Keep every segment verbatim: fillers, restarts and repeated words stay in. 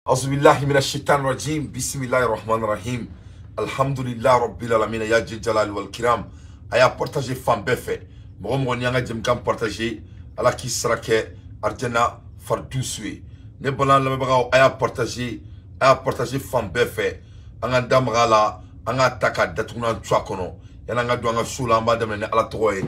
Auzubillahi minash shaitanir rajim. Bismillahir rahmanir rahim. Alhamdulillah rabbil alamin. Ya jalal wal kiram. Aya partager femme befe. Mo mo nyanga jem kam partager ala ki sarake arjana farduswe. Ne balan la baga aya partager aya partager femme befe. Anga damgala anga taka datuna twakono. Yana nga do anga sula mba demne ala toye.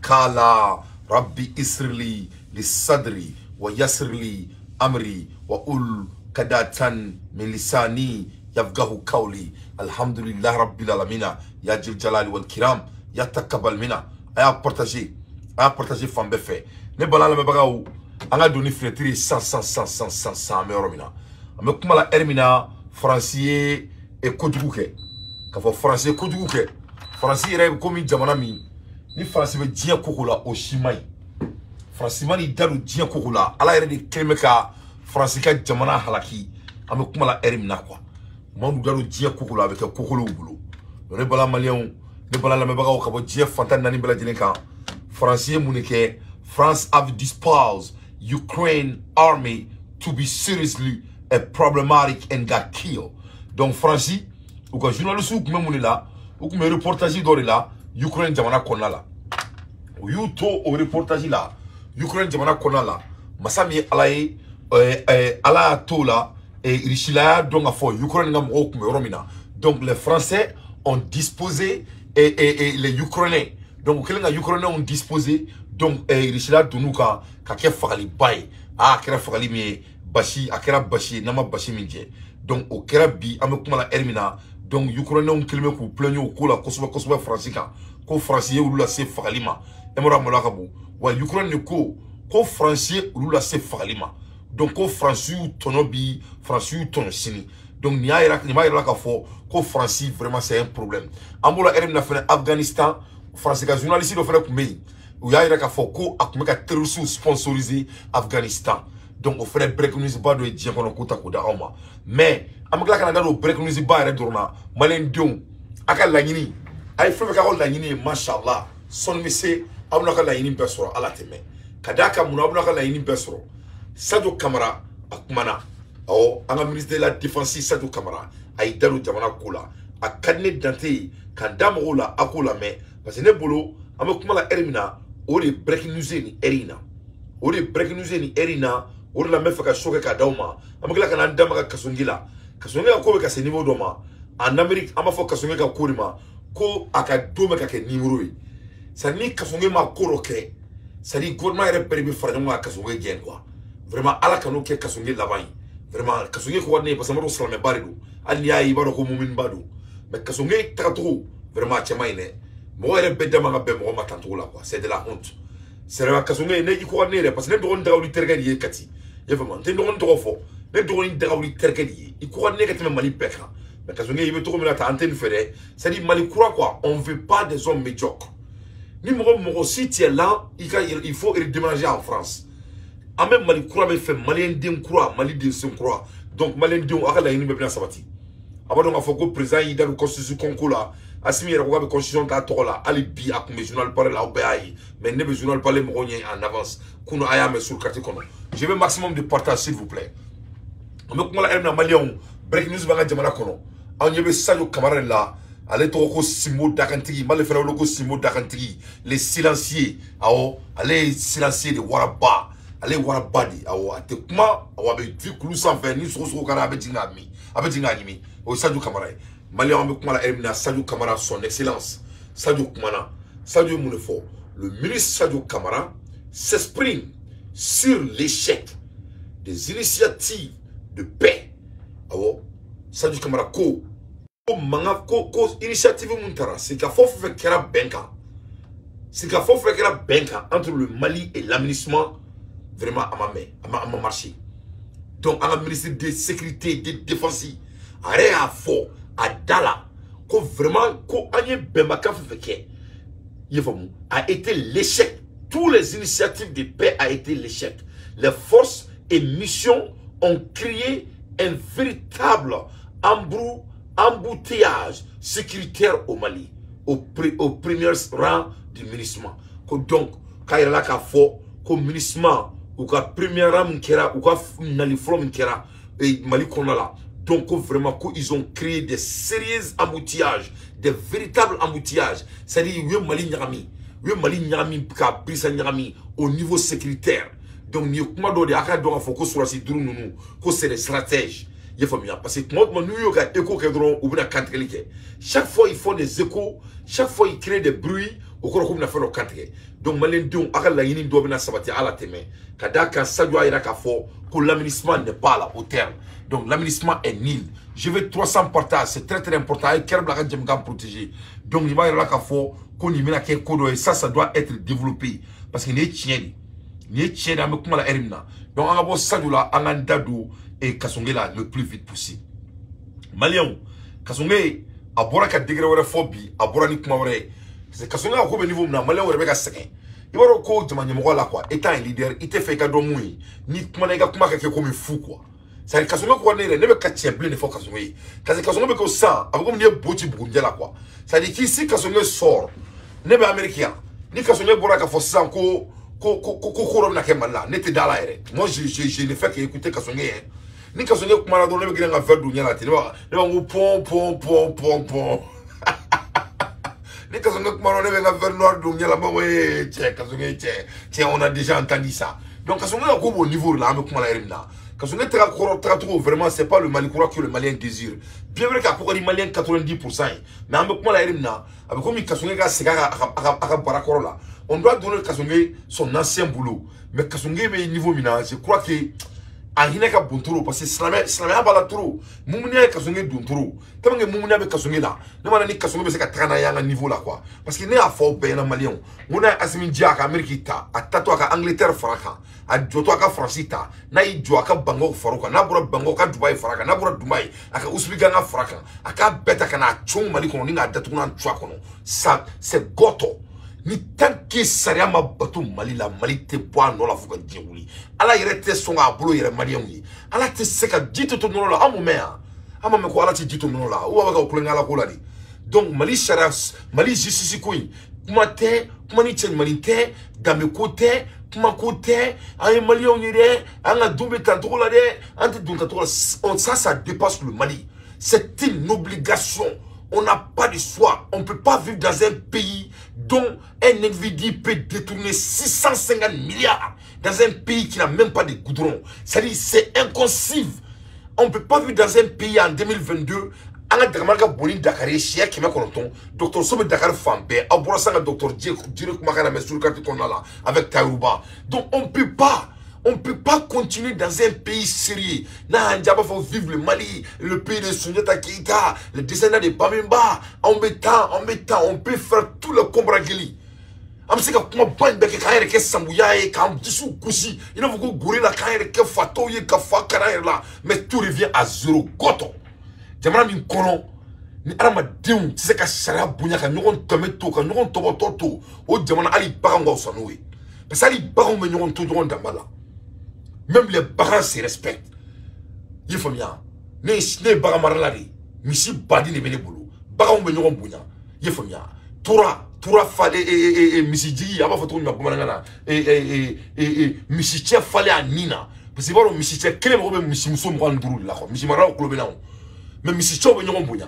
Kala rabbi isrli li sadri wa yasrli amri wa ul kadatan min lisani yafgahu qawli. Alhamdulillah rabbil alamina. Ya jil jalali wal kiram. Ya takabal mina. Aya partager aya partager femme befe. Ne balan la baga ou anga doni fenêtre cent cent cent cent cent cent euro mina. Ame kuma la ermina français et koduguke. Ka fo français koduguke. Français re komi jamana mi. Ni français be dia kokola o shimai. Français mani dalu dia kokola. Ala ere de kemeka français ka jamana halaki. Ame kuma la ermina quoi. Mandu dalu dia kokola avec kokolo bulo. Ne bala malien ne bala la me baga o ka bo dia fantan nani bela jilenka. Français munike France have disposed Ukraine army to be seriously a problematic and got killed. Donc Français ou ka journaliste ou kuma munila ou kuma reportage do la Ukraine jamana konna la. O yuto o reportage la Ukraine jamana konna la. Masami alaye eh ala tola et richila donc a fo Ukraine ngam o kuma romina. Donc les Français ont disposé et, et, et les Ukrainiens donc les Ukrainiens ont disposé donc eh richila dunuka ka ke fagali bay a kera fagali mi bashi akera bashi nama bashi minje. Donc au kera bi ame kuma la ermina donc Ukrainiens ont kelme ku plein ko la kosoba kosoba français ka ko français ou la se fagalima emora molaka bu wa Ukraine ko ko français ou la se fagalima donc ko français tonobi français ton sini donc ni ayra ni mayra ka fo ko français vraiment c'est un problème ambola ermina fene Afghanistan français ka journaliste do fene ku mei ou ayra ka fo ko akumeka terroriste sponsorisé Afghanistan. Donc on ferait break news ba do djien kono kota ko da oma mais amagla kana do break news ba re dorna malen dion aka lanyini ay febe ka ko lanyini mashallah son misse abuna ka lanyini besoro ala teme kadaka mun abuna ka lanyini besoro Sadio Camara akumana o anga ministre de la défense Sadio Camara ay dalu jamana kula akadne dante kadam rola akula me parce que ne bolo amakumala ermina o de break news ni erina o de break news ni erina o la mefa ka shoka ka dauma amagla kana ndama ka kasungila kasungila ko be ka se niveau doma en Amérique ama fo kasungila ka kurima ko aka doma ka ke numéro yi ça ni kasungila ma koroke ça dit gouvernement ere perbi farama kasungila gen quoi vraiment ala kanu ke kasungila labai vraiment kasungila ko wadne parce que mo salame baridu ali yayi baro ko mumin badu mais kasungila takatu vraiment chama ine mo ere bedama ga be mo matantu la quoi c'est de la honte c'est vrai kasungila ne iko wadne parce que ne doon dawli tergadi kati vraiment te ndon to fo ne doon dawli tergadi iko wadne kati mali peka mais kasungila yibe to ko ta antenne fere c'est dit mali croit quoi on veut pas des hommes médiocres ni mo mo si tu es là il faut il déménager en France en même mali croit mais fait malien den croit mali den se croit donc malien den aka la yini be bien sabati abado nga foko président yi dans constitution concours là asimi yera ko be constitution ta to la ali bi akumé journal parler là obayi mais ne be journal parler mo en avance kuno aya me sur carte kono je veux maximum de partage s'il vous plaît on me ko la erna malien break news ba nga jamana kono on yebe Sadio Camara là allez toko simo dakantigi mal fera logo simo dakantigi les silencieux awo allez silencieux de waraba allez warabadi awo ate kuma awo be vi kulu sans faire ni so so kana be jinga mi abe jinga mi o Sadio Camara malien on be kuma la ermina Sadio Camara son excellence Sadio Camara Sadio Mounefo le ministre Sadio Camara s'exprime sur l'échec des initiatives de paix awo Sadio Camara ko ko manga ko ko initiative muntara c'est ka fofu fe kera benka c'est ka fofu fe kera benka entre le Mali et l'administration vraiment à ma main à ma marché donc à la ministre de sécurité de défense arrêt à fort à dala ko vraiment ko anye bemba ka fe ke yefamu a été l'échec tous les initiatives de paix a été l'échec les forces et missions ont créé un véritable embrou embouteillage sécuritaire au Mali, au, au premier rang du ministre. Donc, quand il y a là fort, comme ministre, ou ka premier rang kera, ou ka nali from kera, et Mali qu'on a là. Donc vraiment ils ont créé des sérieux embouteillages, des véritables embouteillages. C'est-à-dire oui Mali nyami, oui Mali nyami ka prisa nyami au niveau sécuritaire. Donc ni kuma do de aka do faut que soit si duru nous que c'est des stratèges. Il faut bien parce que moi New York a écho que drone ou bien cantrelique. Chaque fois ils font des échos, chaque fois ils créent des bruits au cours comme na fait le cantre. Donc Malien donc aka la yini do bien sabati à la teme. Kada kan ça doit ira ka fo que l'aménagement n'est pas là au terme. Donc l'aménagement est nul. Je veux trois cents partages, c'est très très important. Et Kerb la Djem Gam protégé. Donc il va y avoir qu'on y met la kodo et ça, ça doit être développé. Parce qu'il n'est tien. Il n'est tien dans le kuma la erimna. Donc on va voir ça là, on a dado et Kasongé là le plus vite possible. Malien, Kasongé, à bora ka degré ou phobie, à bora ni kuma vrai. C'est Kasongé à combien niveau na Malien ou Rebecca Sekin. Il va recoudre de manière là quoi. Étant un leader, il te fait cadeau mouille. Ni kuma nega kuma ka comme fou quoi. Ça veut dire que quoi ne ne pas tiens plein de fois Kasongé. Parce que Kasongé que ça, avec comme ni boti burundi là quoi. Ça veut dire qu'ici Kasongé sort, ne pas américain. Ni Kasongé bora ka force ko ko ko ko ko na kemala, n'était dans la ere. Moi je je je ne fais qu'écouter Kasongé. Ni Kasongé kuma na donner un verre d'où là, tu vois. Ne va pom pom pom pom pom. Ni Kasongé kuma na donner un verre noir d'où là, bah ouais, tiens Kasongé tiens. Tiens, on a déjà entendu ça. Donc Kasongé a quoi au niveau là, avec kuma la ere là. Quand on est vraiment, c'est pas le Mali que le Malien désire. Bien vrai qu'à les Maliens quatre-vingt-dix pour cent. Mais avec moi, avec comme il là, on doit donner Kasongé son ancien boulot. Mais Kasongé, niveau mina, je crois que a hina ka bontoro parce que slamé slamé abala trop mumunia Kasongé dontoro tamange mumunia be Kasongé là ne mana ni Kasongé be se ka trana ya niveau là quoi parce que ne a fo be na malien mona asimi dia ka Amerique ta atato ka Angleterre faraka a joto ka France ta na i jo ka bango faruka na bura bango ka Dubai faraka na bura Dubai aka usbika na faraka aka beta kana chung mali ko ni nga datu na chwa kono ça c'est goto ni tant que saria ma bateau Mali la Mali te bois non la fuka diwuli ala yere te songa abolo yere malien yi ala te seka dito to non la amumea ama me ko ala te dito non la o wa ka ko ngala ko la di donc Mali saria Mali justice ko yi kuma te kuma ni chen Mali te dame côté kuma côté ay malien yi de anga dumbe tanto la de ante dum tanto ça ça dépasse le Mali c'est une obligation. On n'a pas de choix. On ne peut pas vivre dans un pays dont un individu peut détourner six cent cinquante milliards dans un pays qui n'a même pas de goudron. C'est-à-dire c'est inconcevable. On ne peut pas vivre dans un pays en deux mille vingt-deux. Docteur Sobe Dakar Fambe, Docteur avec Taïrouba. Donc on ne peut pas. On ne peut pas continuer dans un pays sérieux. Na Ndjaba faut vivre le Mali, le pays de Souniata Keita, le descendant de Bamimba. En mettant, en mettant, on peut faire tout le combrageli. Amsika kuma ban beke kaire ke sambuya e kam disu kusi. Il ne faut que gorilla kaire ke fato ye ka fa kaire là. Mais tout revient à zéro goto. Jamana min kono. Ni arama diun tse ka sharia bunya ka nyogon tometo ka nyogon tobo toto. O jamana ali barango sanoui. Parce que ali barango me nyogon to nyogon dambala. Même les parents se respectent. Il faut bien. Ne ne bagamaralari. Misi badi ne bene bolo. Bagam be nyogon bunya. Il faut bien. Tora tora fale et et et misi digi aba foto nya komana et et et et misi tia fale anina. Parce que baro misi tia kele mo be misi muso mo nduru la ko. Misi mara ko be nawo. Mais misi tia be nyogon bunya.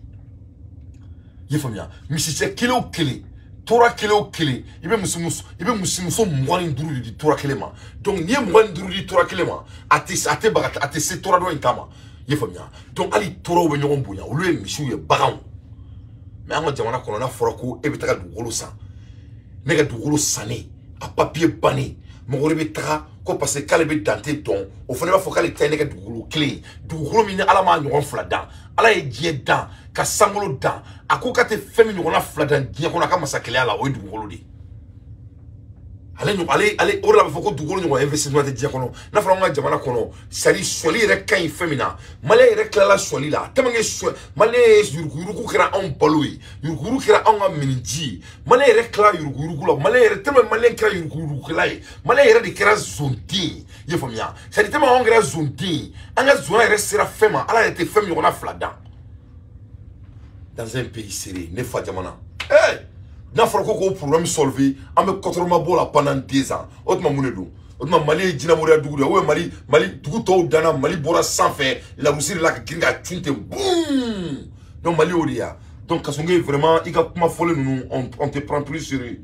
Il faut bien. Misi tia kele o kele. Tora kele o kele ibe musimuso ibe musimuso mwani nduru di tora kele ma donc nie mwani nduru di tora kele ma ate ate bagata ate se tora do intama ye famia donc ali tora o be nyogon bunya o le misu ye bagan mais anga jamana kono na forako e be taka dugolo san ne ga dugolo sané a papier bané mo gore be taka ko parce que kale be dante don o fane ba fo kale tay ne ga dugolo clé dugolo mi ne ala ma nyogon flada ala ye die dan ka sangolo dan akoka te femi nyona fladan dia kona kama sakele ala o dugolo di ale nyo ale ale ora ba foko dugolo nyo investissement te dia kono na fra nga jamana kono sari soli re kan femina male re klala soli la tamange male yuruguru ku kira on palui yuruguru kira on miniji male re kla yuruguru la male re tama male kira yuruguru klai male re de kira zonti ye famia sari tama on kira zonti anga zona re sera fema ala te femi nyona fladan dans un pays sérieux, ne fa jamana. Eh, n'a pas de problème solvé, on me contrôle ma bola pendant dix ans. Autrement, mon edou. o ma Mali dina moriya dugu de o Mali Mali dugu to dana Mali bora sanfɛ la Russie la ka kinga tunte boum donc Mali o dia donc Kasonge vraiment il a kuma fole nous on, on te prend plus sérieux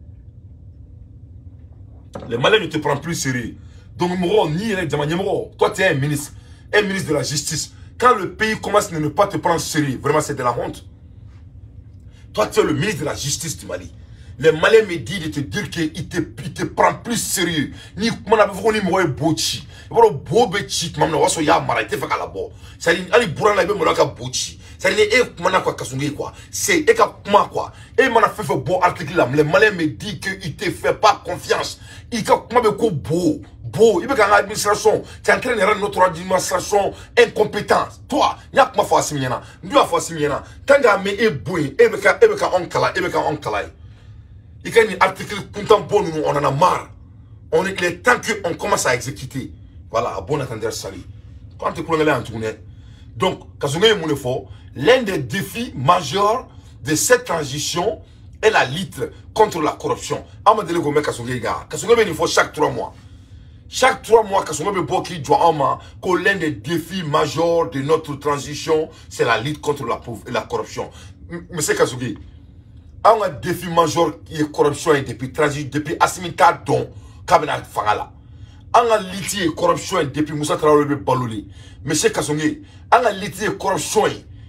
les Maliens ne te prennent plus sérieux donc moro ni les jamani moro toi tu es un ministre un ministre de la justice quand le pays commence à ne pas te prendre sérieux vraiment c'est de la honte. Toi, tu es le ministre de la justice du Mali. Les Maliens me disent de te dire qu'il te, il te prend plus sérieux. Ni comment on a dit bochi. Voilà bochi. Maman on va se ya mariter faire la bo. Ça dit ali bourra la be molaka bochi. Ça dit eh comment quoi Kasonge quoi. C'est eh comment quoi. Eh mana fait fait bon article là. Les Maliens me disent qu'il te fait pas confiance. Il ka comment be ko beau. Beau, il veut qu'en administration, tu es en train de rendre notre administration incompétente. Toi, il y a comment faire similiana. Nous avons fait similiana. Tant que mais est beau, et veut qu'à et veut qu'à on cala, et veut qu'à on cala. Il y a un article content bon nous on en a marre. On est le temps que on commence à exécuter. Voilà, bon attendeur salut. Quand tu prends en tournée. Donc, Kasonge mon effort, l'un des défis majeurs de cette transition est la lutte contre la corruption. Amadele Gomé Kasonge gars. Kasonge il faut chaque trois mois. Chaque trois mois, Kasonge Boki doit en que l'un des défis majeurs de notre transition, c'est la lutte contre la, la corruption. Monsieur Kasonge, un défi majeur qui est corruption depuis transition, depuis Assimita Don, Kabina Fangala. Un lutte corruption depuis Moussa Traoré Baloli. Monsieur Kasonge, un lutte corruption,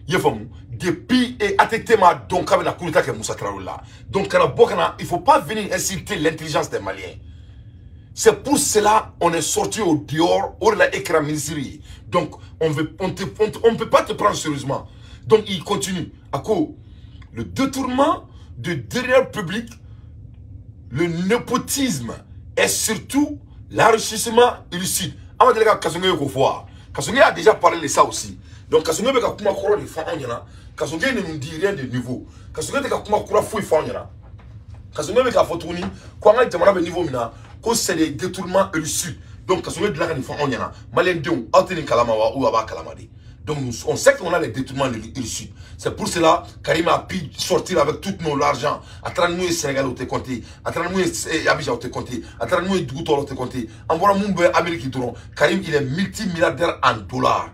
depuis et Atetema Don Kabina Kouta que Moussa Traoré là. Donc, il ne faut pas venir insulter l'intelligence des Maliens. C'est pour cela qu'on est sorti au dehors, au la écran ministériel. Donc, on ne on on, on peut pas te prendre sérieusement. Donc, il continue. À quoi? Le détournement de derrière public, le népotisme et surtout l'enrichissement illicite. Avant de dire Kasonge Kofoa, Kasonge a déjà parlé de ça aussi. Donc, Kasonge a kuma koro de Fanyana. Kasonge ne nous dit rien de nouveau. Kasonge a kuma koro fouille Fanyana. Kasonge a fotouni, quoi on a demandé de niveau mina. C'est des détournements illicites. Donc, quand on est de la réunion, on y en a. Malien Dion, Altini Kalamawa ou Aba Kalamadi. Donc, on sait qu'on a des détournements illicites. C'est pour cela que Karim a pu sortir avec tout nos l'argent. À travers nous, Sénégal, on te compté. À travers nous, Abidjan, on te compté. À travers nous, Dougouto, on te compté. En voilà, Mumbai, Amérique, Karim, il est multimilliardaire en dollars.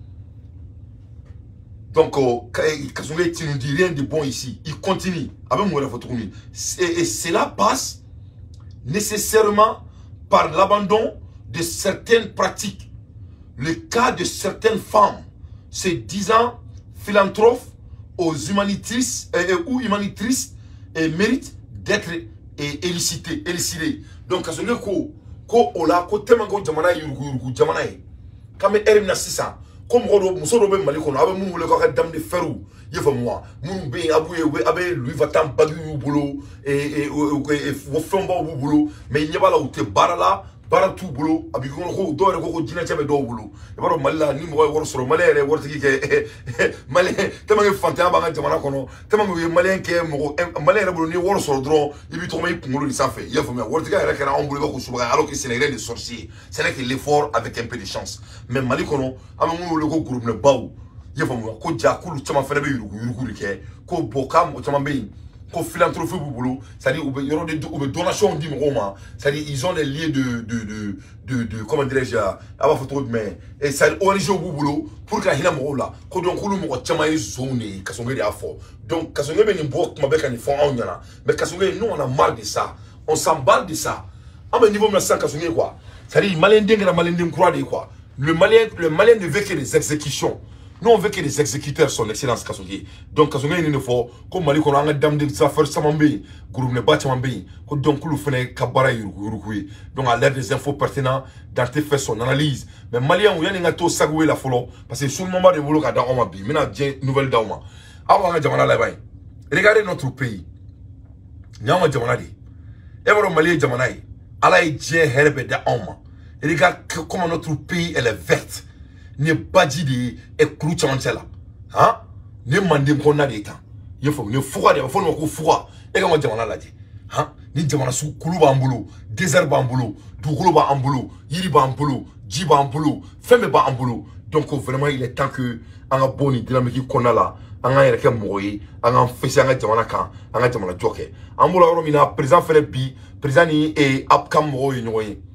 Donc, quand on est, tu nous dis rien de bon ici. Il continue. Avec moi, la photo. Et cela passe nécessairement par l'abandon de certaines pratiques. Le cas de certaines femmes se disant philanthropes aux humanitrices euh, ou humanitrices et méritent d'être élicitées. élicitées. Donc, quand on est ko ko ola ko temango jamana yurugu yurugu jamana yi. Comme erim na sisa. Comme on muso robe malikono abe mun wole ko ka dam de ferou. Il faut moi, mon bé aboué abé lui va t'en bagu au boulot et et au fond au boulot mais il n'y a pas là où tu barala bara tout boulot abi ko ko do re ko dina chabe do boulot e baro malla ni mo wor soro malé re wor tiki ke malé tama ngi fanta ba nga jamana kono tama ngi malé ke mo malé re boulot ni wor soro dron ibi to may pungolo ni safe il faut me wor tiki re kana on boulot ko suba alors que c'est les de sorciers c'est là que l'effort avec un peu de chance mais mali kono am mo le ko groupe ne baou il faut moi ko jakulu chama fere be yurugu yurugu ke ko bokam o chama be ko philanthropie boulot ça dit ou yoro de ou donation dit roma ça dit ils ont les liens de de de de, de comment dirais-je aba photo mais et ça O N G au boulot pour que hina mo là ko donc ko mo chama yi zone Kasonge de afo donc Kasonge be ni bok ma be kan font on yana mais Kasonge nous on a marre de ça on s'emballe de ça à un niveau maintenant Kasonge quoi ça dit malien dengra malien den croix de quoi le malien le malien ne veut que des exécutions. Nous on veut que les exécuteurs son excellence Kasonge. Donc Kasonge il ne faut comme Mali qu'on a un dame de affaires samambe, groupe ne bat samambe, que donc nous faisons kabara yurukuyi. Donc à l'aide des infos pertinentes, Dante fait son analyse. Mais Malien on y a un gâteau sagoué la follow parce que sur le moment de boulot quand on m'a dit, maintenant j'ai nouvelle dauma. Avant on jamana là bas. Regardez notre pays. Nyama jamana di. Evro Mali jamana yi. Ala yi j'ai herbe da oma. Regarde comment notre pays elle est verte. Ne badji de e kru chancela hein ne mandem ko na de tan ye fo ne fuga de fo no ko fuga e ga ma jamana laje hein ni jamana su kulu ba ambulo désert ba ambulo du kulu ba ambulo yiri ba ambulo ji ba ambulo femme ba ambulo donc vraiment il est temps que en a boni dynamique qu'on a là en a yere ke moyi en a fesi en a jamana kan en a jamana joke ambulo ro mina président Philippe bi président ni e apkam moyi noyi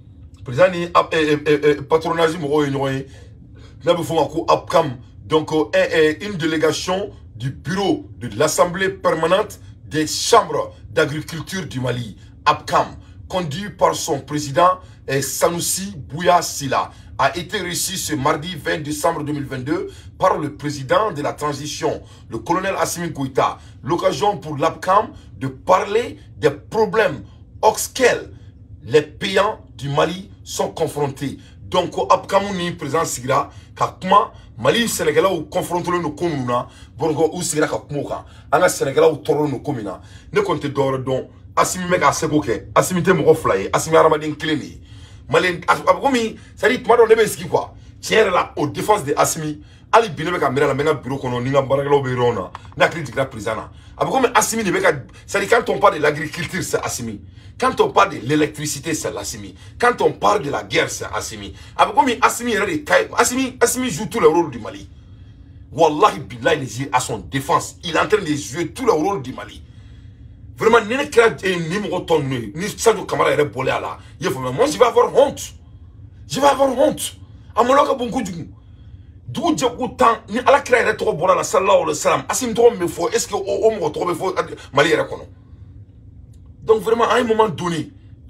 président ni patronage mo yoy na be fo ko apcam donc une délégation du bureau de l'Assemblée permanente des chambres d'agriculture du Mali, APCAM, conduit par son président Sanoussi Bouya Sila, a été reçu ce mardi vingt décembre deux mille vingt-deux par le président de la transition, le colonel Assimi Goïta. L'occasion pour l'APCAM de parler des problèmes auxquels les payants du Mali sont confrontés. Donc, APCAM ni président Sigra, Kakma, Mali Sénégalais ou confronté nos communes, Borgo ou Sigra Kakmoka, Anga Sénégalais ou Toro nos communes. Ne comptez d'or donc, Assimi Mega Segoke, Assimi Temoro Fly, Assimi Aramadin Kleni. Mali, Agomi, ça dit, Mado Nebeski quoi. Tiens là, aux défenses de Assimi, Ali Binebeka Mera, la Mena Bureau Kono, Ninga Baraglo Berona, n'a critique la prisana. Agomi Assimi Nebeka, ça dit, quand on parle de l'agriculture, c'est Assimi. Quand on parle de l'électricité, c'est l'Assimi. Quand on parle de la guerre, c'est Assimi. Assimi, Assimi, Assimi joue tout le rôle du Mali. Wallahi Billah, il est à son défense. Il est en train de jouer tout le rôle du Mali. Vraiment, ni le crédit, ni mon tonne, ni Sadio Kamara est bolé à la. Moi, je vais avoir honte. Je vais avoir honte. À mon local, bon coup du coup. D'où j'ai autant, ni à la crédit, est trop bon à la salle ou le salam. Assimi, trop me faut. Est-ce que au me retrouve faut Mali est reconnu? Donc vraiment, à un moment donné,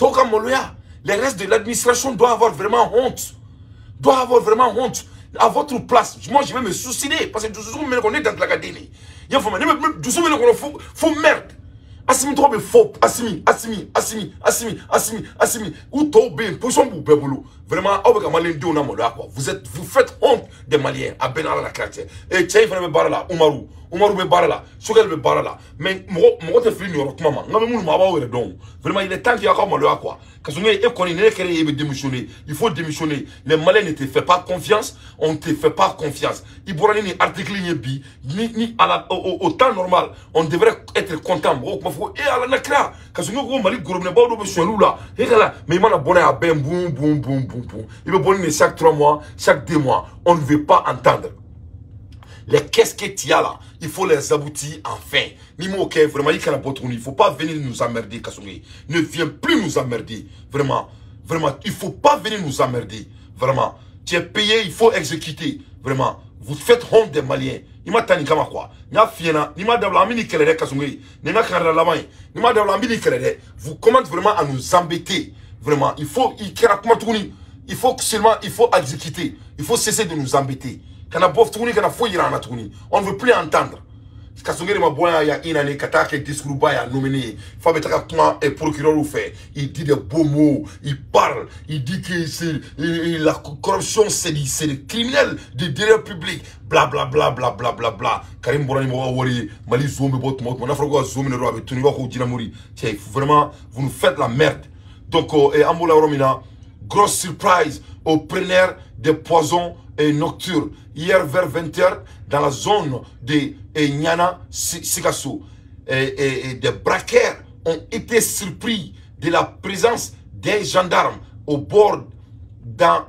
les restes de l'administration doivent avoir vraiment honte. Doivent avoir vraiment honte. À votre place, moi je vais me suicider. Parce que je suis dans la cadénie. Il faut me faut merde. Assimi trop faux. Assimi, Assimi, Assimi, Assimi, Assimi, Assimi. Ou Tobé, position pour Bébolo. Vraiment, vous êtes, vous faites honte des Maliens à Benara la Kratia. Et tiens, il faut me barrer là, Oumarou. Oumarou me barre là, Sogal me barre là. Mais moi, je fais une maman. Vraiment, il est temps qu'il y a comme le quoi. Quand on est éconné, il veut démissionner. Il faut démissionner. Les Maliens ne te font pas confiance. On ne te fait pas confiance. Il pourra ni article ni ni ni à la au temps normal. On devrait être content. Et à la nakra. Quand on est Mali, gourmet pas de besoin là. Et là, mais il m'a abonné à ben boum boum boum boum boum. Il veut bonner chaque trois mois, chaque deux mois. On ne veut pas entendre. Les qu'est-ce que tu as là, il faut les aboutir enfin. Nimo ok, vraiment, il ne faut pas venir nous emmerder, Kassoumi. Ne viens plus nous emmerder. Vraiment, vraiment, il ne faut pas venir nous emmerder. Vraiment, tu es payé, il faut exécuter. Vraiment, vous faites honte des Maliens. Il m'a tani kama quoi. Nya fiena, ni ma dabla mini kelere Kassoumi. Ni ma kara la main. Ni ma dabla mini kelere. Vous commencez vraiment à nous embêter. Vraiment, il faut, il il faut seulement, il faut exécuter. Il faut cesser de nous embêter. On ne veut plus entendre. Il dit des beaux mots, il parle, il dit que c'est la corruption, c'est des criminels de derrière public, bla bla bla bla bla bla bla. Karim Borani Mawari, Mali Zoum, mon Afro Zoum, le roi, tout le monde, vraiment, vous nous faites la merde. Donc, et Amboula Romina, grosse surprise au preneur des poisons et nocturnes. Hier vers vingt heures, dans la zone de Nyana Sikasso, des braqueurs ont été surpris de la présence des gendarmes au bord d'un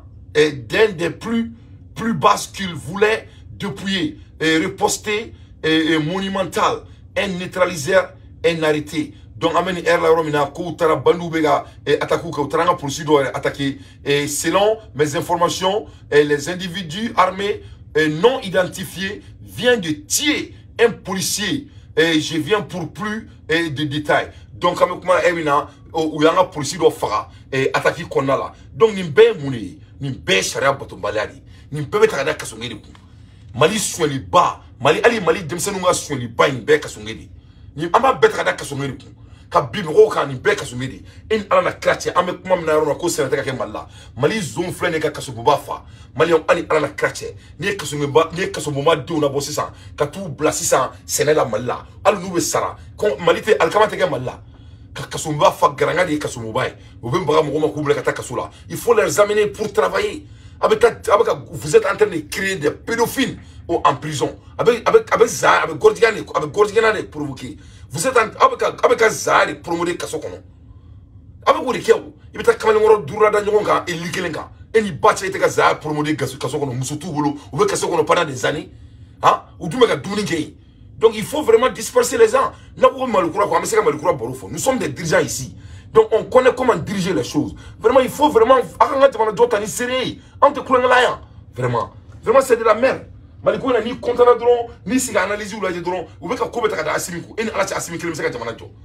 des plus, plus basses qu'ils voulaient dépouiller et riposter et, et monumental, un neutraliseur, un arrêté. Donc, ameni air la romina ko tara bandu bega et attaquer ko taranga poursuivre attaquer et selon mes informations les individus armés et non identifiés viennent de tuer un policier et je viens pour plus et de détails. Donc comme comment Emina ou yanga policier do fara et attaquer konna là. Donc nimbe muni nimbe sharia botombalari nimbe betaka kasongeli ku Mali sweli ba Mali ali Mali demsenunga sweli ba nimbe kasongeli ni amba betaka kasongeli ku kabimro kan ni beka sumedi in ala na krache ame kuma mna ro ko sene taka ke malla Mali zone flene ka kasububa fa Mali on ali ala na krache ni kasumba ni kasumba do na bosisa ka tu blasisa sene la malla alu nube sara ko Mali te alkamate ke malla ka kasumba fa garanga di kasumba o be mbaga mo ko bla ka kasula il faut les amener pour travailler avec avec vous êtes en train de créer des pédophiles en prison avec avec avec ça avec Gordiane avec Gordiane provoquer. Vous êtes avec un zari promouvoir Kassokono. Avec vous, il est à Kamaloro Durada Nyonga et Likelenga. Et il battait avec un zari promouvoir Kassokono, Moussoutoubolo, ou avec Kassokono pendant des années. Hein? Ou du mega Duningay. Donc il faut vraiment disperser les gens. Nous sommes des dirigeants ici. Donc on connaît comment diriger les choses. Vraiment, il faut vraiment... Vraiment. Vraiment, c'est de la merde. Maliko na ni kontana dron, ni siga analyse ou la dron, ou beka ko beta ka asimi ko, en ala ci asimi kelem seka jamana to.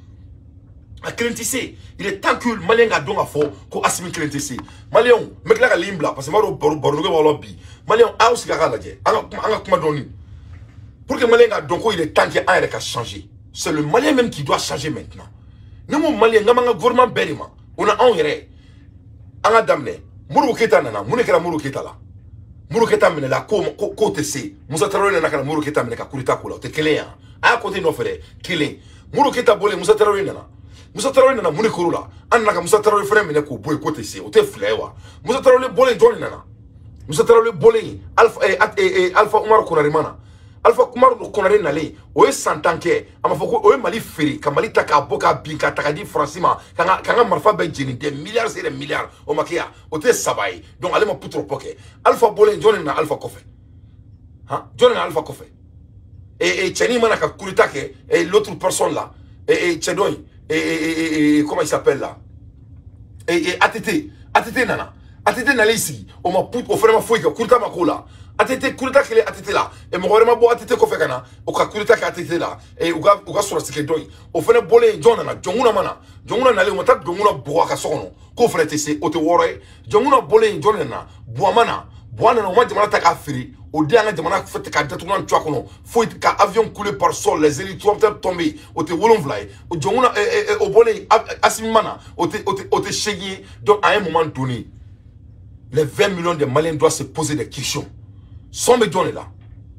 A kelentissé, il est temps que malien a don a fo ko asimi kelentissé. Malien, mek la ka limbla parce que maro baro baro ko wala bi. Malien a aussi ka la je. Anga anga kuma doni. Pour que malien a don ko il est temps que a ka changer. C'est le malien même qui doit changer maintenant. Nous malien ngama gouvernement berima. On a un yere. Anga damne. Muru keta nana, mune kera muru keta la. Muru keta mene la ko ko ko te se Musa Traoré na kana muru keta mene ka kurita kula te kele ya a côté no fere kele muru keta bole Musa Traoré na Musa Traoré na mune kurula an na ka Musa Traoré fere mene ko boy ko te se o te flewa Musa Traoré bole joni na Musa Traoré bole Alpha eh, eh, Alpha Umar Konarimana Alpha Umar Konaré nale o e santanke ama foko o e mali feri ka mali taka boka binka taka di francima kanga kanga marfa be jeni des milliards et des milliards o makia o te sabai donc ale ma putro poke Alpha bole joni na Alpha kofe hein joni na Alpha kofe et et cheni mana ka kurita ke et l'autre personne là et et chedoy et, et, et comment il s'appelle là et et ATT ATT nana ATT nale ici o ma put o vraiment foi ka kurita makola atete kurita kele atete la e mo vraiment bo atete ko fekana o ka kurita ka atete la e uga uga sura sike doy o fene bolé jona na jonguna mana jonguna na le mo tak jonguna bo ka sokono ko fene tese o te wore jonguna bolé jona na bo mana bo na no ma jamana ta ka firi o de anga jamana fete ka datuna ntwa kono faut ka avion coulé par sol les hélicoptères tombés o te wolon vlay o jonguna e, e, o bolé asimana o te o te o te chegi donc à un moment donné les vingt millions de Maliens doivent se poser des questions. Sombe John est là.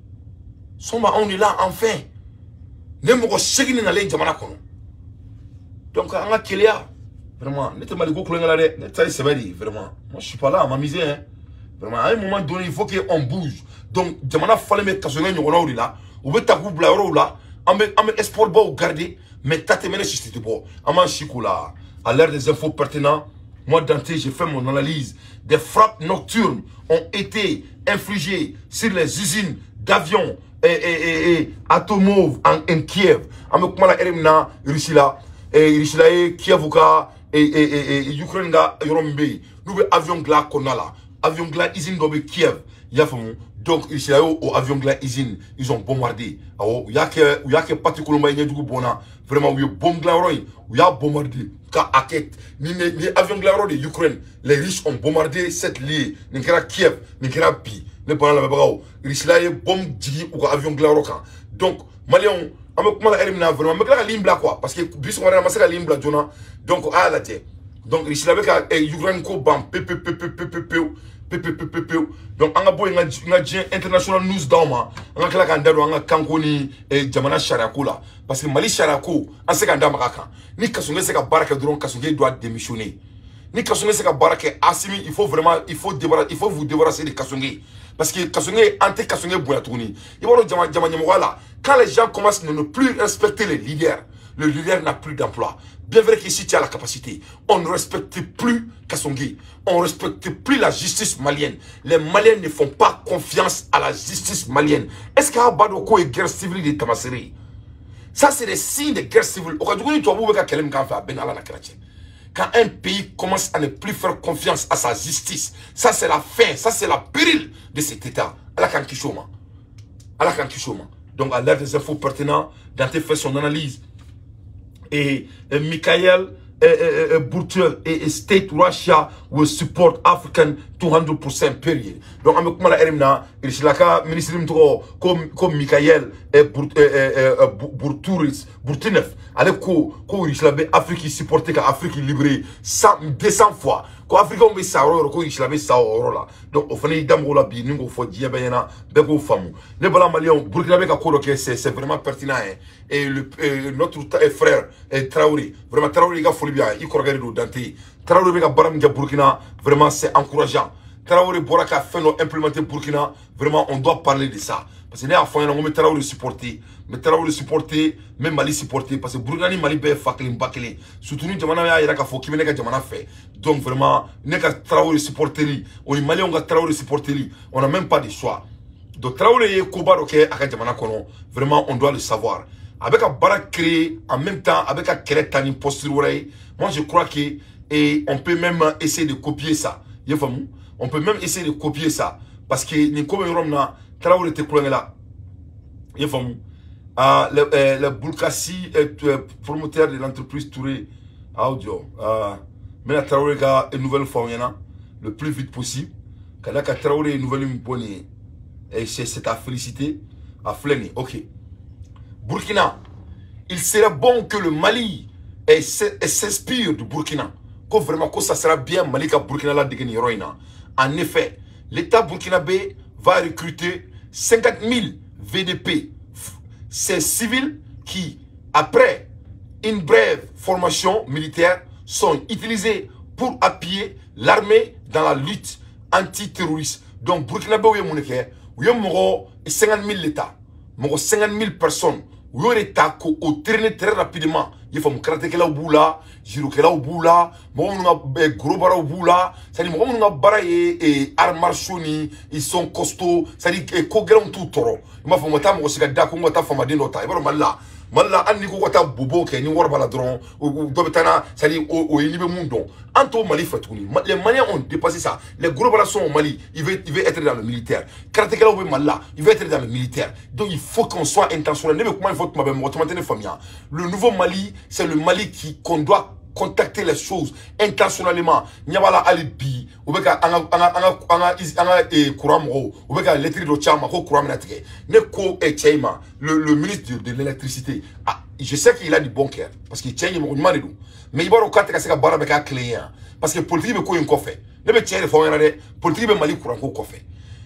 Sombe on est là enfin. Ne me chegi ni nale jamana kono. Donc anga kelia vraiment ne te maliko ko ngala de ne taille sebedi vraiment. Moi je suis pas là à m'amuser hein. Vraiment à un moment donné il faut qu'on bouge. Donc jamana fallait me kasonga nyona uri là. Ou be taku bla ro là. Ame ame export bo garder mais tate mene chiste bo. Ama chikola à l'heure des infos pertinents. Moi Dante j'ai fait mon analyse. Des frappes nocturnes ont été infligées sur les usines d'avions et, et, et, et Atomov en, en Kiev. Avec moi, la Russia, et Russia, Kievuka, et, et, et, et Ukraine, Yorombe. Nous avons avion gla konala, avion gla usine de Kiev. Donc, Russia, au avion gla usine, ils ont bombardé. Il y a que, il y a que particulièrement, il y a du bona. Vraiment, il y a bombe gla roy, il y a bombardé. Ka aket ni ni avion glaro de Ukraine les riches ont bombardé cette ligne ni kera Kiev ni kera Bi ne pas la babaw riche là y bombe digi ou avion glaro kan donc Malion avec moi la elimina vraiment mais la ligne bla quoi parce que bis on va ramasser la ligne bla jona donc ah la té donc riche là avec Ukraine ko bam p p p p p p p p p p donc anga boy nga nga international news dama anga kala kan dado anga kankoni e jamana sharako la parce que Mali sharako an se kan damaka kan ni kasonge se ka baraka dron kasonge doit démissionner ni kasonge se ka baraka Assimi il faut vraiment il faut débarrasser il faut vous débarrasser de kasonge parce que kasonge ante kasonge boya tourni il va jama jama voilà quand les gens commencent à ne plus respecter les leaders le leader n'a plus d'emploi. Bien vrai qu'ici tu as la capacité. On ne respecte plus Kassongi. On ne respecte plus la justice malienne. Les Maliens ne font pas confiance à la justice malienne. Est-ce qu'il y a Badoko et guerre civile de Tamasseri? Ça, c'est des signes de guerre civile. Quand un pays commence à ne plus faire confiance à sa justice, ça c'est la fin, ça c'est la péril de cet État. À la Kankishoma. À la Kankishoma. Donc, à l'heure des infos pertinentes, Dante fait son analyse. Et, et Michael Burtel et State Russia will support African two hundred percent period. Donc, avec moi, la Erimna, il est là, ministre comme comme Michael Burturis, Burtinef, avec quoi, quoi il est Afrique supporté qu'Afrique libérée deux cents fois. Quand Afrique on veut ça, on il est ça là. Donc, on fait des la bi, nous on fait dire ben na, bego famu. Les bala maliens, Burkina Faso c'est c'est vraiment pertinent. Et le notre frère Traoré, vraiment Traoré gars folie bien, il regarde le Dante. Traoré gars baram gars Burkina, vraiment c'est encourageant. Traoré Boraka fait nous implémenter Burkina, vraiment on doit parler de ça. Parce que là, à fond, on met Traoré supporter, mais Traoré supporter, même Mali supporter, parce que Burkina Mali be fakli mbakli. Surtout nous, jamana ya ira ka fo qui meneka jamana fait. Donc vraiment, n'est qu'à Traoré supporter, on est Mali on a Traoré supporter, on n'a même pas de choix. Donc Traoré est koba ok à jamana kono, vraiment on doit le savoir. avec un bara créé en même temps avec un kelek tani posture. Moi je crois que et on peut même essayer de copier ça. On peut même essayer de copier ça parce que ni comme Romna Traoré te là. Ah, le, euh, le Boulkassi est euh, promoteur de l'entreprise Touré Audio. Ah, mais la Traoré a une nouvelle forme le plus vite possible. Quand la Traoré une nouvelle bonne et c'est à féliciter, à fléner. Ok. Burkina, il serait bon que le Mali s'inspire du Burkina. Que vraiment que ça sera bien Mali ka Burkina la dégâts héroïna. En effet, l'État burkinabé va recruter cinquante mille V D P. Ces civils qui, après une brève formation militaire, sont utilisés pour appuyer l'armée dans la lutte antiterroriste. Donc, Burkina Faso, il y a cinquante mille l'État, cinquante mille personnes, il y a l'État qui ont traîné très rapidement. Il faut que les gens boula, jirokela boula, les gros barra boula, c'est-à-dire que les armes marchoni, ils sont costauds, c'est-à-dire que les tout toro. Il m'a fait que je suis d'accord avec la femme de l'État. Il m'a Malla an niko kota bobo ke ni warba la dron do betana c'est-à-dire au niveau monde anto Mali fatuni les Maliens ont dépassé ça les gros bras sont au Mali il veut il veut être dans le militaire Karatekela ou Malla il veut être dans le militaire donc il faut qu'on soit intentionnel comment il faut que ma ben famille le nouveau Mali c'est le Mali qui qu'on doit contacter les choses intentionnellement nyabala alibi ubeka anga anga anga anga anga e kuramro ubeka lettre do chama ko kuramnatike ne ko e chema le le ministre de, de l'électricité ah, je sais qu'il a du bon cœur parce qu'il tient mon mari mais il va au quatre ka bara beka client parce que politique be ko yin ko fait ne be tirer fo yana de politique be Mali kuran ko ko fait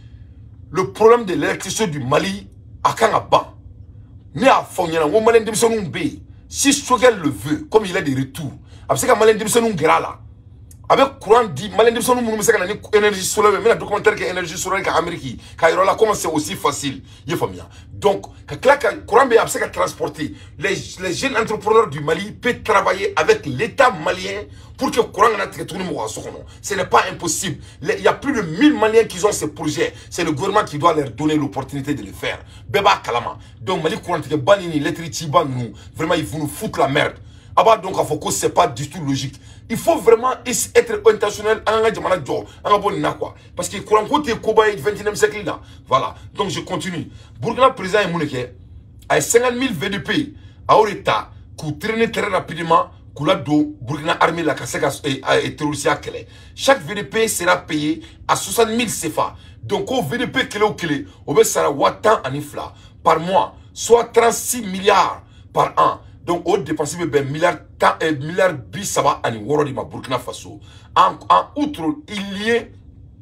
le problème de l'électricité du Mali akanga ban ne a fo yana wo Mali ndimso numbe si Choguel le veut comme il a des retours avec que Malin Dimson nous là avec courant dit Malin Dimson nous nous savons que énergie solaire mais la documentaire que énergie solaire qu'Amérique qu'Irola comment c'est aussi facile il faut bien donc que courant bien avec que transporter les les jeunes entrepreneurs du Mali peuvent travailler avec l'État malien pour que courant n'a pas tout le monde ce n'est pas impossible il y a plus de mille Maliens qui ont ces projets c'est le gouvernement qui doit leur donner l'opportunité de le faire Beba Kalama donc Mali courant que banini l'électricité ban nous vraiment il faut nous foutre la merde. Ah bah donc à Foko c'est pas du tout logique. Il faut vraiment être intentionnel quoi. Parce que courant côté Koba du vingt et unième siècle là. Voilà. Donc je continue. Burkina président est Mouneke a cinquante mille V D P à l'État qui traîne très rapidement Koulado Burkina armée la Kaseka et terroriste à Kele. Chaque V D P sera payé à soixante mille C F A. Donc au V D P Kele au Kele, au B sera Watan en infla par mois, soit trente-six milliards par an. Donc, on dépense ben milliard milliard bis ça va en euro de ma Burkina Faso. En, en outre, il y a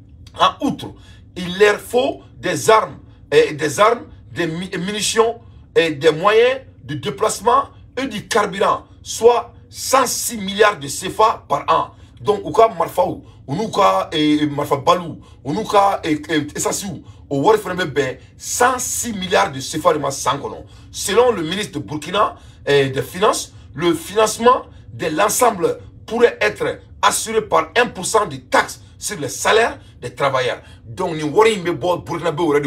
en outre, il leur faut des armes et des armes, des munitions et des moyens de déplacement et du carburant, soit cent six milliards de C F A par an. Donc, au cas Marfaou, au cas Marfa Balou, au cas Essassou, au Warfreme ben cent six milliards de C F A de ma sangono. Selon le ministre de Burkina et des Finances, le financement de l'ensemble pourrait être assuré par un pour cent des taxes sur les salaires des travailleurs. Donc, nous avons Burkina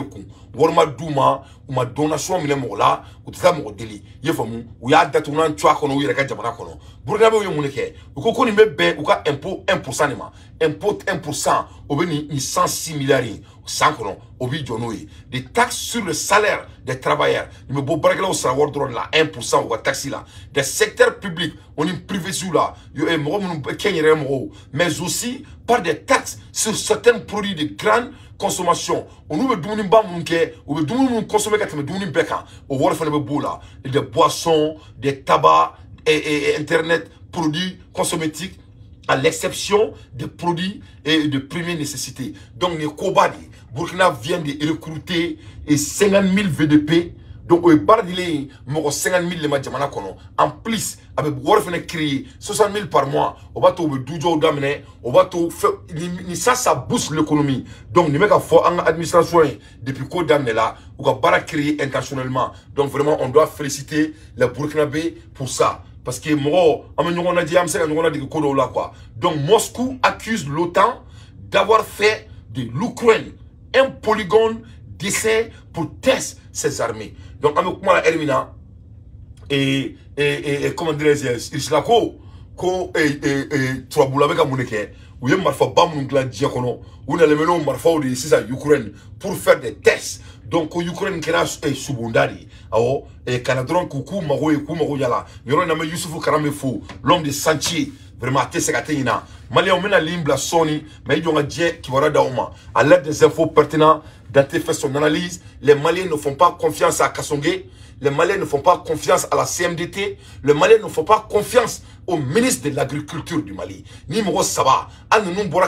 Warma Douma, ou ma donation mille mola, ou tout ça mon délit. Yefamu, ou ya datounan tchwa kono, ou yaka jamana kono. Burkina Faso yomuneke, ou koko ni mebe, ou ka impôt un pour cent nema. Impôt un pour cent, ou beni ni cent six milliards, cent kono, ou bi jonoui. Des taxes sur le salaire des travailleurs. Ni me bo barakela au savoir drone là, un pour cent ou taxi là. Des secteurs publics, on est privé sous là, yo e mro mnou kenyere mro. Mais aussi par des taxes sur certains produits de grande consommation. On nous veut donner un bon on veut donner consommer quand on veut donner un au voir faire le des boissons, des tabacs et, et internet produits cosmétiques à l'exception des produits et de première nécessité. Donc les Kobadi, Burkina vient de recruter cinquante mille V D P. Donc, au bardilé, moro cinquante mille les jamana kono. En plus, avec Warfene créé soixante mille par mois, on va tout doujo d'amener, on va tout faire, ni ça, ça booste l'économie. Donc, ni mec a fait en administration, depuis qu'on d'amener là, on va pas créer intentionnellement. Donc, vraiment, on doit féliciter les Burkinabés pour ça. Parce que, moro, on a dit, on a dit que là, quoi. Donc, Moscou accuse l'OTAN d'avoir fait de l'Ukraine un polygone d'essai pour tester ses armées. Donc, avec moi, la Hermina, et et et comment dirais-je il sera ko ko et et trouble avec amuneke ou yé marfa bam ngla diakono ou na le melo marfa ou de sisa Ukraine pour faire des tests donc Ukraine kena subundari awo et canadron kuku mago e ku mago yala yoro na me Youssoufou Karame fou l'homme de Sanchi vraiment te sekatena mali on mena limbla soni mais il y a dje qui va dauma à l'aide des infos pertinentes Dante fait son analyse. Les Maliens ne font pas confiance à Kassongué. Les Maliens ne font pas confiance à la C M D T. Les Maliens ne font pas confiance au ministre de l'Agriculture du Mali. Numéro Saba. On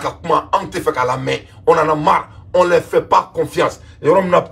en a marre. On ne les fait pas confiance. Et on a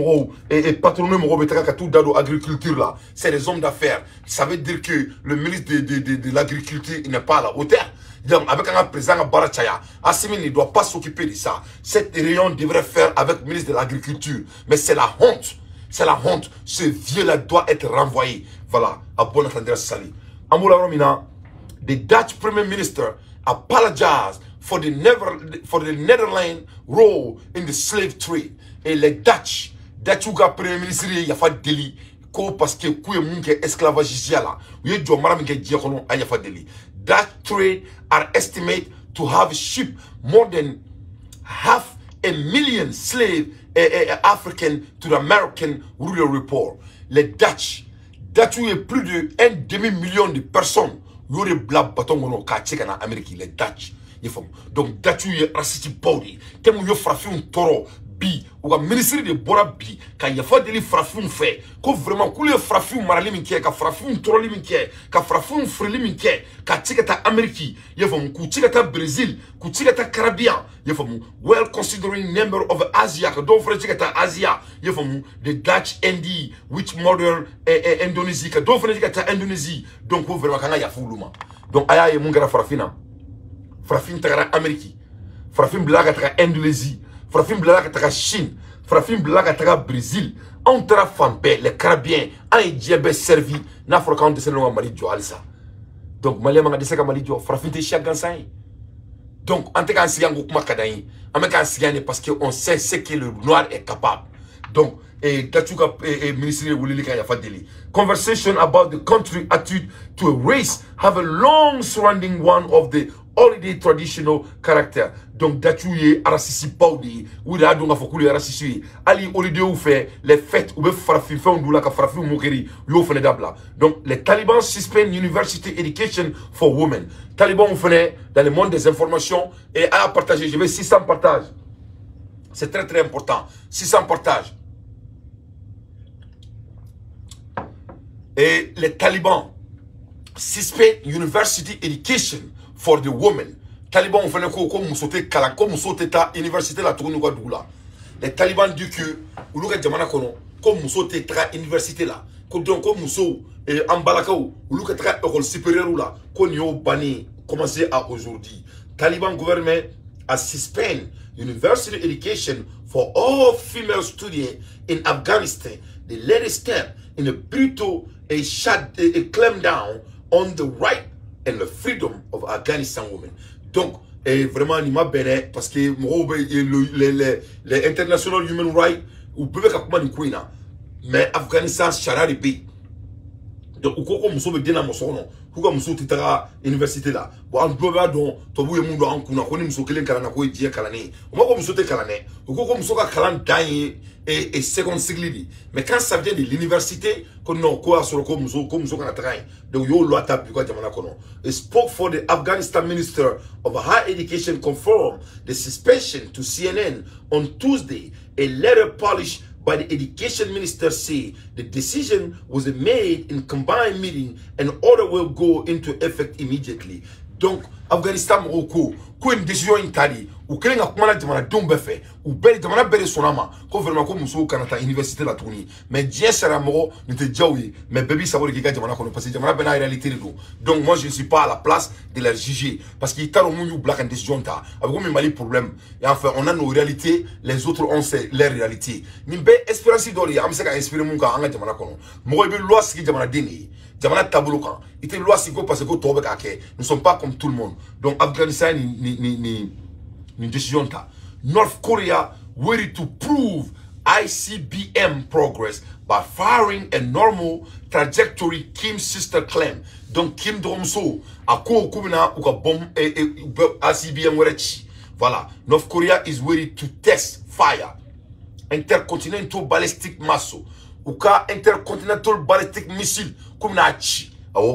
et patronné agriculture là. C'est des hommes d'affaires. Ça veut dire que le ministre de, de, de, de l'Agriculture n'est pas à la hauteur. Donc, avec un président Barachaya, Assimi ne doit pas s'occuper de ça. Cette réunion devrait faire avec le ministre de l'Agriculture. Mais c'est la honte. C'est la honte. Ce vieux-là doit être renvoyé. Voilà. À bon entendeur Sali. Amoula Romina, the Dutch Prime Minister apologized for the, never, for the Netherlands role in the slave trade. Et les Dutch, Dutch Uga Premier Ministre, il y a fait délit. Parce que kouye munke esclavagiste là. Uye jo mara minke diakono a yafa délit. That trade are estimated to have shipped more than half a million slave uh, uh, African to the American Rural Report. Les Dutch, Dutch est plus de un demi-million de personnes. Vous avez blab bâton en Amérique, les Dutch. Donc, Dutch est raciste body. Tellement vous frappez un taureau. Bi ou ka ministre de bora bi ka yafa deli frafun fait ko vraiment ko le frafun marali min ke ka frafun troli min ke ka frafun frili min ke ka tikata Ameriki yefom ku tikata Brazil ku tikata Caribbean yefom well considering number of Asia ka do fre tikata Asia yefom the Dutch N D which modern eh, eh, Indonesia ka do fre tikata Indonesia donc ko vraiment ka yafa luma donc aya ye mungara frafina frafin tagara Ameriki frafin blaga tagara Indonesia Frafim Blaka taka Chine, Frafim Blaka taka Brésil, on tera Fampé, les Carabiens, un diable servi, n'a pas de ce nom à Mali Alisa. Donc, Malien m'a dit que Mali Dio, Frafim te chiak gansai. Donc, en tout cas, si on a Makadaï, on a un parce qu'on sait ce que le noir est capable. Donc, et Dachuka et ministre Wulilika Yafadeli. Conversation about the country attitude to a race have a long surrounding one of the holiday traditional character. Donc, Dachouye, Arasisi Paudi, ou la Donga Fokuli Arasisi, Ali holiday ou fait les fêtes ou Frafi Fondoula, Frafi Moukeri, Yo Fenedabla. Donc, les talibans suspendent University Education for Women. Talibans ont fait dans le monde des informations et à partager. Je vais six cents partages. C'est très très important. six cents partages. Et les talibans suspendent University Education for the women. Talibans ont fait le coup comme Moussote Kala, comme Moussote ta université la tourne ou doula. Les talibans disent que ou le Jamana kono comme Moussote tra université là, comme donc comme Mousso et Ambalakao ou le tra école supérieure là, qu'on y a banni commencé à aujourd'hui. Taliban gouvernement a suspend university education for all female students in Afghanistan. The latest step in a brutal a shut a, a clampdown on the right and the freedom of Afghanistan women. Donc, et vraiment, il m'a béni parce que les, les, les international human rights, ou peuvent comment nous courir, mais Afghanistan, Shara B. Donc, pourquoi nous sommes bien à mon son, pourquoi nous sommes à l'université là? Bon, on peut voir donc, tu vois, nous avons qu'on a connu, nous sommes quelqu'un qui a connu dire Kalané. On va comme nous sommes Kalané, pourquoi nous sommes à Kalan Daï et second cycle. Mais quand ça vient de l'université, qu'on n'a quoi sur le comme nous sommes, comme nous sommes à train. Donc, yo loi tap, pourquoi jamana kono. He spoke for the Afghanistan Minister of Higher Education confirmed the suspension to C N N on Tuesday. A letter published by the education minister say the decision was made in combined meeting and order will go into effect immediately. Donc, Afghanistan Morocco, quoi une décision interdite, ou quelqu'un a commandé de manière d'un fait, ou belle de manière belle sonama, qu'on veut vraiment comme nous sommes Canada université la tournée. Mais Dieu sera mort, nous te diaoui, mais baby ça va le gars de manière qu'on passe, de manière ben réalité de nous. Donc moi je ne suis pas à la place de la juger, parce qu'il y a au monde black and décision ta, avec moi Mali problème. Et enfin on a nos réalités, les autres ont leurs réalités. Nimbe espérance d'ori, am seka inspirer mon cas en de manière qu'on. Moi je loi ce qui de manière déni. Jamana taboulokan. Il était loi si go parce que tobe kake. Nous sommes pas comme tout le monde. Donc Afghanistan ni ni ni ni décision ta. North Korea ready to prove I C B M progress by firing a normal trajectory, Kim's sister claim. Donc Kim Dromso a ko kubina uka bomb I C B M werechi. Voilà. North Korea is ready to test fire. Intercontinental ballistic missile. Uka intercontinental ballistic missile kubina chi.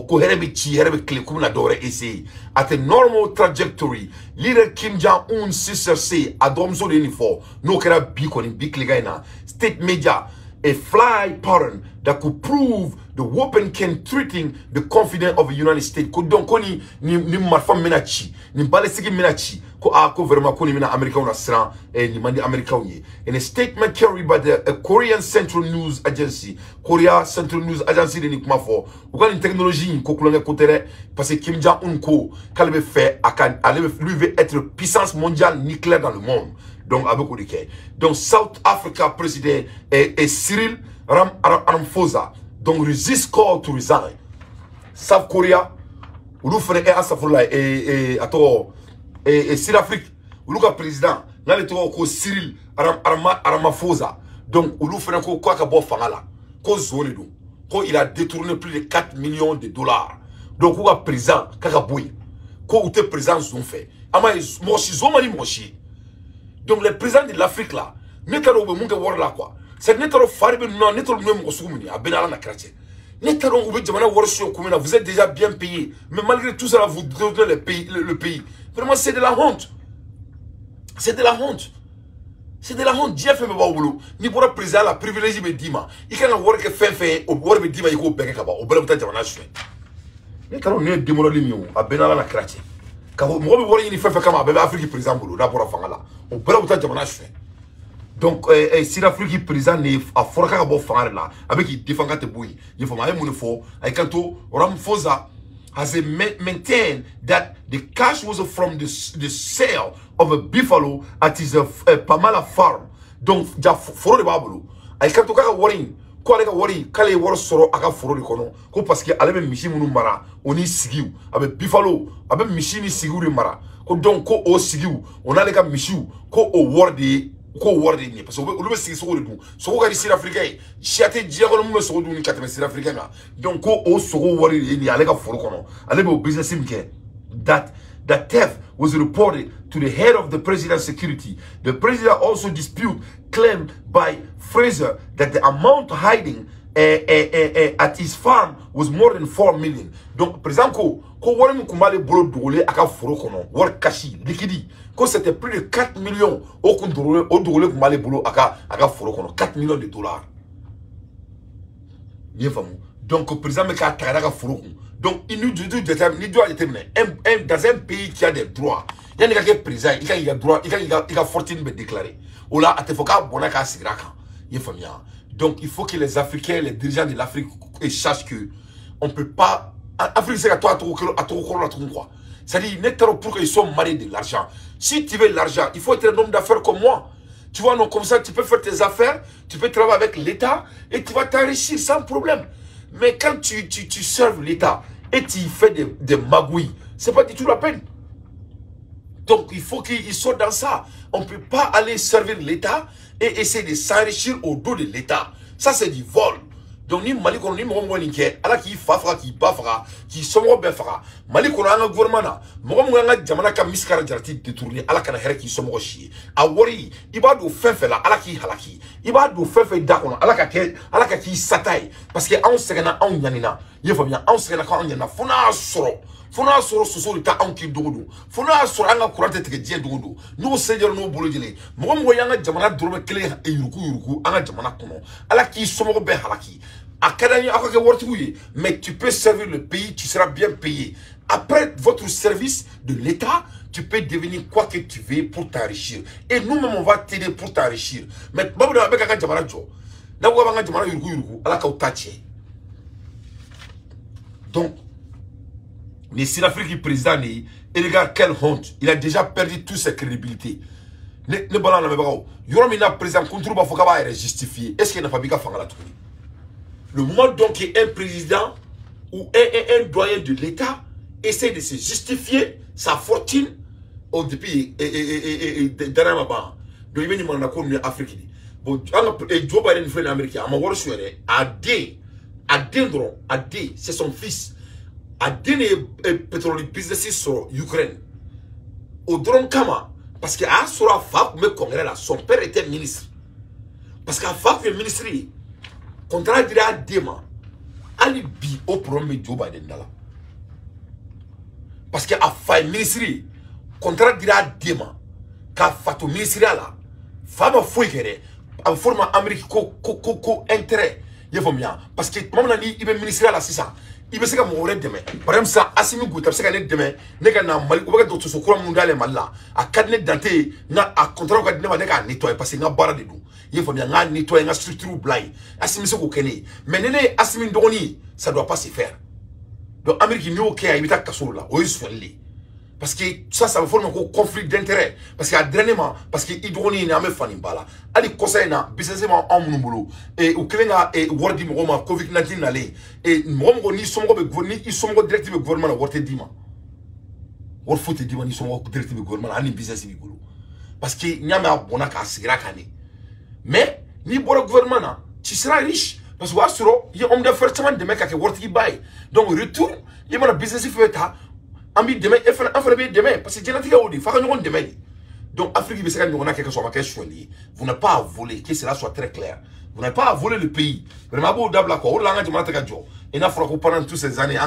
At a normal trajectory, leader Kim Jong-un's sister say, Adomso for no kera beacon big ligaina. State media, a fly pattern that could prove the weapon can threaten the confidence of the United States. Could don't koni ni ni marfam menachi, ni ballistic menachi. Ko a ko verma koni mina America una sran eh ni mandi America unye. In a statement carried by the a Korean Central News Agency, Korea Central News Agency de nikuma fo. Uga ni technologie ko kulonge kotere parce que Kim Jong-un ko kalbe fait akan aller lui veut être puissance mondiale nucléaire dans le monde. Donc avec Odike. Donc South Africa président et, et Cyril Ram Ramaphosa donc resist call to resign. South Korea ou fait et asafula et et ato et Sud Afrique ou le président là le ko Cyril Ramaphosa donc ou fait ko quoi ka bo fangala ko zone do ko il a détourné plus de quatre millions de dollars donc ou président kaka boy ko ou te président ont fait ama moshi zomani moshi. Donc les présidents de l'Afrique là, netaro be munga war là quoi. C'est netaro farbe non netaro même ko sugumuni abenala na chrétien. Netaro ube jamana war sio kumena, vous êtes déjà bien payé, mais malgré tout ça vous donnez le pays le, le pays. Vraiment c'est de la honte. C'est de la honte. C'est de la honte. Dieu fait me ba wulu. Ni pour président la privilégié me dima. Il kana war ke fin fin au war me dima yiko beke kaba. Au bela buta jamana chwe. Netaro ne demorali miu abenala na chrétien. Donc, euh, si l'Afrique est présente, il faut que là, avec il défend te bouille. Il faut que mon faux. Et quand Ramaphosa has maintained that the cash was from the, the sale of a buffalo at his uh, Pamala farm. Donc, il faut que babulu. Et quand tu as worrying, ko ale ka wari kale wor soro aka foro de kono ko parce que ale be mishi munu mara oni sigiu abe bifalo abe mishi ni sigiu mara ko donc ko o sigiu on ale ka mishiu ko o worde ko worde ni parce que o be sigi so de du so ko ga Sud Africain chiate dia ko mu so du ni katame Sud Africain donc ko o so ko worde ni ale ka foro kono ale be o business imke that the theft was reported to the head of the president's security. The president also disputed claim by Fraser that the amount hiding uh, uh, uh, uh, at his farm was more than four million. Donc, président ko ko wari mu kumale bolo dole aka foro kono war kashi likidi ko c'était plus de quatre millions au kundole au dole kumale bolo aka aka foro kono quatre millions de dollars. Bien famu. Donc, président me ka tagada ka foro kono. Donc, il nous dit déterminer dans un pays qui a des droits. Il y a des présidents, il y a des droits, il y a des fortunes déclarées. Ou là, il faut que donc, il faut que les Africains, les dirigeants de l'Afrique sachent que on ne peut pas. L'Afrique, c'est à toi, à toi, à toi, à toi. C'est-à-dire, n'est-ce pour qu'ils soient mariés de l'argent. Si tu veux l'argent, il faut être un homme d'affaires comme moi. Tu vois, non, comme ça, tu peux faire tes affaires, tu peux travailler avec l'État et tu vas t'enrichir sans problème. Mais quand tu, tu, tu serves l'État et tu fais des, des magouilles, c'est pas du tout la peine. Donc il faut qu'ils soient dans ça. On ne peut pas aller servir l'État et essayer de s'enrichir au dos de l'État. Ça c'est du vol. Donc ni Mali kono ni mo mo ninke ala ki fafra ki bafra ki somo be fara Mali kono anga gouvernement na mo mo anga jamana ka miskara jarati détourner ala kana here ki somo chi a wori ibadu fefe la ala ki halaki ibadu fefe dakono ala ka ke ala ka ki satay parce que on segana on nyanina yefo bien on segana ka on nyana funa soro funa soro soso ta on ki dogodo funa soro anga kurante tege je dogodo no sejero no bolojele mo mo yanga jamana dorome kele e yuruku yuruku anga jamana kono ala ki somo be halaki. Mais tu peux servir le pays, tu seras bien payé. Après votre service de l'État, tu peux devenir quoi que tu veux pour t'enrichir. Et nous-mêmes, on va t'aider pour t'enrichir. Mais donc, les Sud-Africains président, et regarde quelle honte. Il a déjà perdu toute sa crédibilité. Ne balance la même. Yoromina président, contre Bafokaba est justifié. Est-ce qu'il n'a pas bien fait la tournée? Le moment donc un président ou un, un, un doyen de l'État essaie de se justifier sa fortune au depuis et dernièrement donc il vient de Afrique bon et Joe Biden fait l'Amérique à ma word sur a D a dendron a D c'est son fils a donné pétrole business sur Ukraine au drone kama parce que a sur la fac mais congrès là son père était ministre parce qu'à fac le ministre contrat dira dema ali bi au problème Joe Biden là parce que à fa ministre contrat dira dema ka fato ministre là fama foi kere a forma Amérique ko ko ko intérêt yefomia parce que mamna ni ibe ministre là c'est ça il veut se ka mo demain par exemple ça Assimi Goïta se ka ne demain ne ka na mali ko ka do so kura mun dale malla a cadne dante na a contrat ka dine ne ka nettoyer parce que nga bara de do yefomia nga nettoyer nga structure blay Assimi se ko kene mais nene Assimi ndoni ça doit pas se faire donc Amérique ni OK a ibita kasoro là o yisweli parce que ça ça va former un conflit d'intérêt parce que dernièrement parce que idroni ni ame fani bala ali conseil na businessement en munubulu et au kelenga et wordi mo ma covid nineteen nale et mo mo ni somo be gouvernement ni somo directive gouvernement na worte dima wor fote dima ni somo directive gouvernement ani business bi gulu parce que nyame abona ka sigira kane mais ni bora gouvernement na tu seras riche parce que wasuro il y a homme d'affaires tellement de mecs qui worte buy donc retour il y a business fait ta Ambi demain, il faut faire demain, parce que génétique a dit, faut qu'on demain. Donc, Afrique, il faut que quelque chose soit vous n'avez pas à voler, que cela soit très clair. Vous n'avez pas à voler le pays. Vraiment, vous n'avez pas à voler le pays. Il faut que pendant toutes ces années,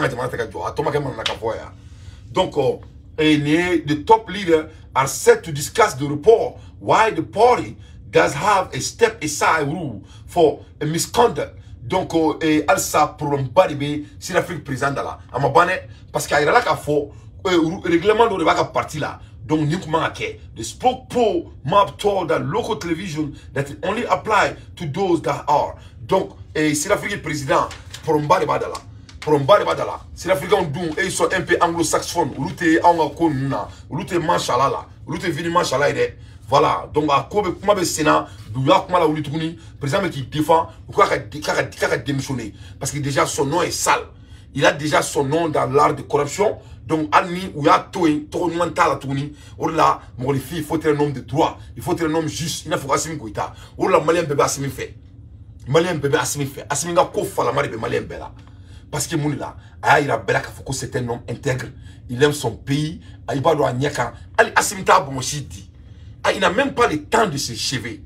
donc, the top leader are set to discuss the report why the party does have a step aside rule for a misconduct. Donc, et Alsa pour un baribé, si l'Afrique présente là, à ma bonne, parce qu'il y a là qu'il faut, le règlement de la partie là, donc, nous comment the spokesperson map told that local television that it only apply to those that are. Donc, et si l'Afrique est président, pour un baribé là, pour un baribé là, si l'Afrique est un et ils sont un peu anglo-saxons, ou l'outé anglo-conna, ou l'outé manchala là, ou l'outé vini manchala est. Voilà, donc à quoi comment le Sénat, d'où là comment la ou l'itouni, président qui défend, ou quoi qu'a démissionné, parce que déjà son nom est sale. Il a déjà son nom dans l'art de corruption. Donc Anni ou ya toé, trop mental à tourner. Ou là, mon les filles, il faut être un homme de droit, il faut être un homme juste. Il faut Assimi Goïta. Ou là, malien bébé Assimi fait, malien bébé Assimi fait. Assimi n'a qu'au fa la mari de malien bébé là, parce que mon là, ah il a bella qu'il faut que c'est un homme intègre. Il aime son pays. Il va doit nyaka. Ali Assimi ta bon aussi dit. Ah, il n'a même pas le temps de se chever.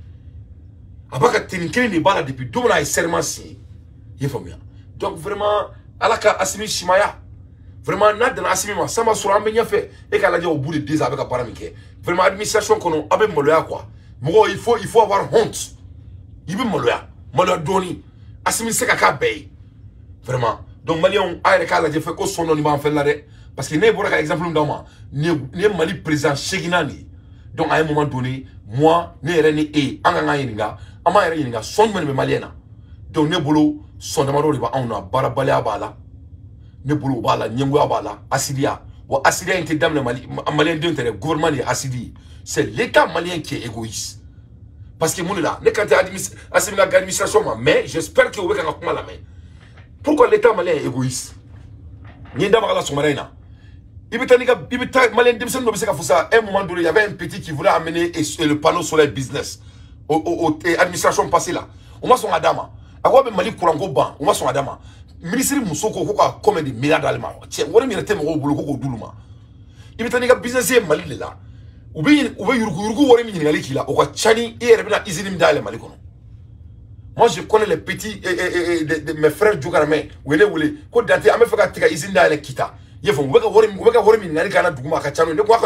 Abaka Tenikene n'est pas là depuis deux mois et serment signé. Il faut bien. Donc vraiment, Alaka Assimi Shimaya. Vraiment, n'a dans Assimi ma sama sur un bien fait. Et qu'elle a dit au bout de deux ans avec un paramike. Vraiment, administration qu'on a avec Moloya quoi. Moi, il faut, il faut avoir honte. Il veut Moloya. Moloya Doni. Assimi Sekaka Bay. Vraiment. Donc, Malion, Aïe, a dit fait que son nom, il va en faire l'arrêt. Parce que n'est pas un exemple d'un moment. N'est Mali président Cheginani. Donc à un moment donné, moi, ne reni e, anga yinga, ama yinga, son men me maliena. Donc ne bolo, son damaro riba auna, barabale abala, ne bolo bala, nyengu abala, asidia. Ou asidia inte dame mali, malien d'intere, gouvernement est asidi. C'est l'État malien qui est égoïste. Parce que mon là, ne quand tu as administration, mais j'espère que vous avez un la main. Pourquoi l'État malien est égoïste? N'y a pas de somarina. Il y a un moment donné, il y avait un petit qui voulait amener le panneau solaire business aux administrations passées là. On va son adama. À quoi ben Mali Kourango ban, on va son adama. Ministre Moussoko Koka comme des milliards d'Allemands. Tiens, on va mériter mon boulot Koko Douluma. Il y a un business Mali là. Ou bien, ou bien, Yurugu, ou bien, Mali qui là. Ou quoi, Chani, et Rebena Izinim Dale Malikono. Moi, je connais les petits, mes frères Djougarame, ou les Oulé, quand Dante, à me faire que Izin Dale Kita. Il faut que vous ayez un gars qui a un peu de temps.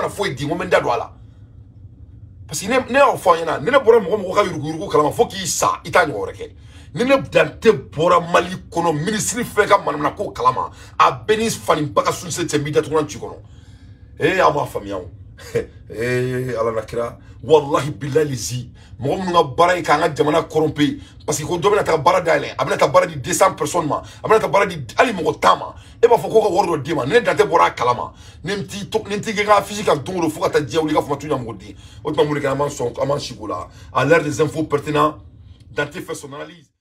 Parce qu'il n'y a pas de temps. Il n'y a pas de temps. Il faut qu'il y ait un peu de temps. Il n'y a pas de temps. Il ministre fait comme madame Nako Kalama a béni Fanny Baka sur cette média tournant Tchikono. Eh, à ma famille. Eh, Allah Nakira. Wallahi billahi lizi. Moi, mon abara est quand même jamana corrompu. Parce qu'il domine ta bara d'aller. Abna ta bara di deux cents personnes ma. Abna ta bara di ali mo tama. E ba foko ko wordo dima. Ne date bora kalama. Nemti tok nemti gega physique en ton le foko ta dia ou les gars font tout na modi. Autrement mon gars man son aman chikola. À l'heure des infos pertinentes. Dante fait son analyse.